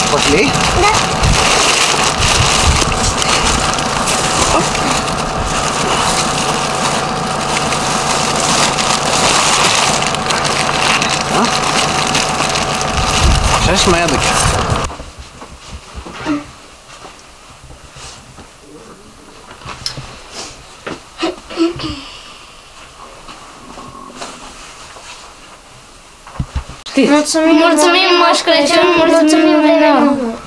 Poți să le iei? Da. Da? Așa și mai aduc. Mulțumim, Moș Crăciun, mulțumim, Vremea Bună!